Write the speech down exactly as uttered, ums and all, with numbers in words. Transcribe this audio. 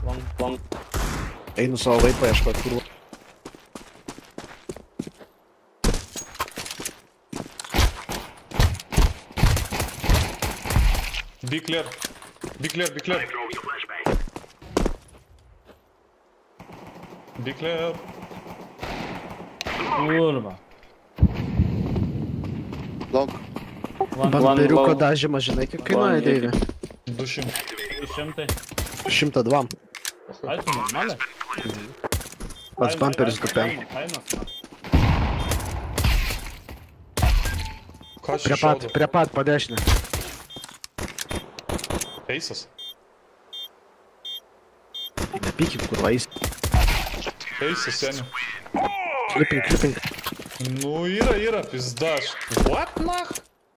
Long, long. Einu savo vaipą ieškot, kur. Be clear. Be clear, be clear. Be clear. Kurwa. Long. One, Banderiuko one, dažymas, žinai, kiek kainuoja, Deivė? du šimtai. Šimtai. šimtą dva. Ai, tu normaliai? Pats bumperis du pem. Ką Prie čia pat, šaudo? prie pat, padešinė. Eisas. Nepykit, kurva, eis. Eisas, seniai. Clipping, clipping. Nu, yra, yra, pizdaš. What, nach?